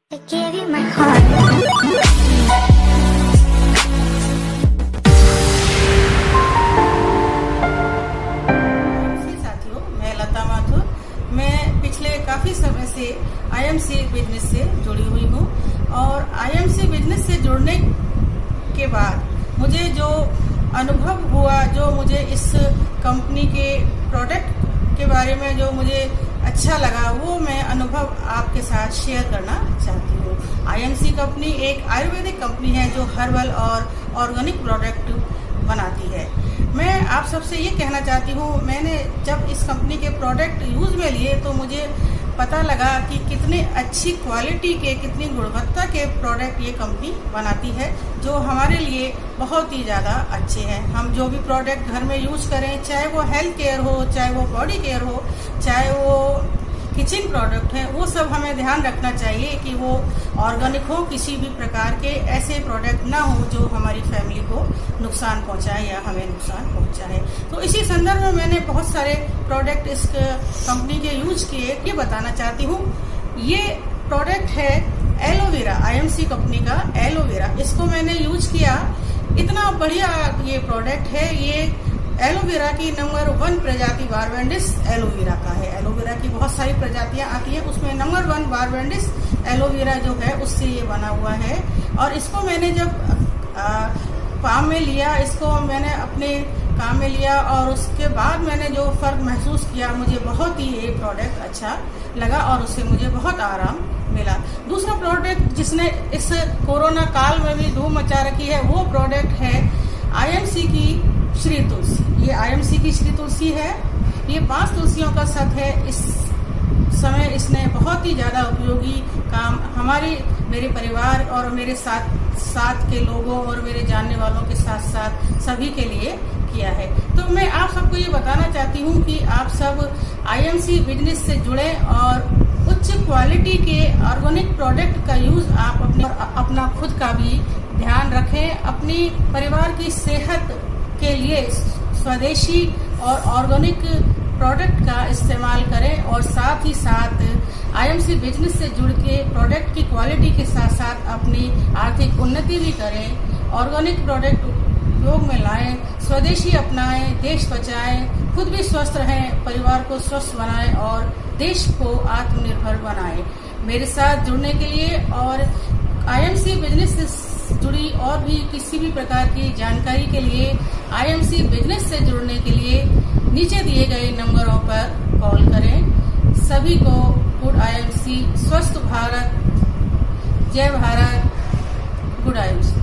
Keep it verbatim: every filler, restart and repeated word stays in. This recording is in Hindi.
I gave you my heart. साथियों, मैं लता माथुर। मैं पिछले काफी समय से आईएमसी बिजनेस से जुड़ी हुई हूँ और आईएमसी बिजनेस से जुड़ने के बाद मुझे जो अनुभव हुआ, जो मुझे इस कंपनी के प्रोडक्ट के बारे में जो मुझे अच्छा लगा, वो मैं अनुभव आपके साथ शेयर करना चाहती हूँ। आईएमसी कंपनी एक आयुर्वेदिक कंपनी है जो हर्बल और ऑर्गेनिक प्रोडक्ट बनाती है। मैं आप सबसे ये कहना चाहती हूँ, मैंने जब इस कंपनी के प्रोडक्ट यूज में लिए तो मुझे पता लगा कि कितने अच्छी क्वालिटी के, कितनी गुणवत्ता के प्रोडक्ट ये कंपनी बनाती है, जो हमारे लिए बहुत ही ज़्यादा अच्छे हैं। हम जो भी प्रोडक्ट घर में यूज करें, चाहे वो हेल्थ केयर हो, चाहे वो बॉडी केयर हो, चाहे वो किचन प्रोडक्ट है, वो सब हमें ध्यान रखना चाहिए कि वो ऑर्गेनिक हो, किसी भी प्रकार के ऐसे प्रोडक्ट ना हो जो हमारी फैमिली को नुकसान पहुंचाए या हमें नुकसान पहुंचाए। तो इसी संदर्भ में मैंने बहुत सारे प्रोडक्ट इस कंपनी के यूज किए। ये बताना चाहती हूँ, ये प्रोडक्ट है एलोवेरा, आईएमसी कंपनी का एलोवेरा। इसको मैंने यूज किया, इतना बढ़िया ये प्रोडक्ट है। ये एलोवेरा की नंबर वन प्रजाति बारबेंडिस एलोवेरा का है। एलोवेरा की बहुत सारी प्रजातियां आती हैं, उसमें नंबर वन बारबेंडिस एलोवेरा जो है उससे ये बना हुआ है। और इसको मैंने जब आ, काम में लिया, इसको मैंने अपने काम में लिया और उसके बाद मैंने जो फर्क महसूस किया, मुझे बहुत ही ये प्रोडक्ट अच्छा लगा और उससे मुझे बहुत आराम मिला। दूसरा प्रोडक्ट जिसने इस कोरोना काल में भी धूम मचा रखी है, वो प्रोडक्ट है आईएमसी की श्री तुलसी। ये आईएमसी की श्री तुलसी है। ये पांच तुलसियों का सत है। इस समय इसने बहुत ही ज्यादा उपयोगी काम हमारे मेरे परिवार और मेरे साथ साथ के लोगों और मेरे जानने वालों के साथ साथ सभी के लिए किया है। तो मैं आप सबको ये बताना चाहती हूँ कि आप सब आईएमसी बिजनेस से जुड़े और उच्च क्वालिटी के ऑर्गेनिक प्रोडक्ट का यूज आप अपने अपना खुद का भी ध्यान रखें। अपनी परिवार की सेहत के लिए स्वदेशी और ऑर्गेनिक प्रोडक्ट का इस्तेमाल करें और साथ ही साथ आईएमसी बिजनेस से जुड़ के प्रोडक्ट की क्वालिटी के साथ साथ अपनी आर्थिक उन्नति भी करें। ऑर्गेनिक प्रोडक्ट उपयोग में लाएं, स्वदेशी अपनाएं, देश बचाएं, खुद भी स्वस्थ रहें, परिवार को स्वस्थ बनाएं और देश को आत्मनिर्भर बनाएं। मेरे साथ जुड़ने के लिए और आईएमसी बिजनेस से जुड़ी और भी किसी भी प्रकार की जानकारी के लिए, आईएमसी बिजनेस से जुड़ने के लिए नीचे दिए गए नंबरों पर कॉल करें। सभी को गुड आईएमसी, स्वस्थ भारत, जय भारत, गुड आईएमसी।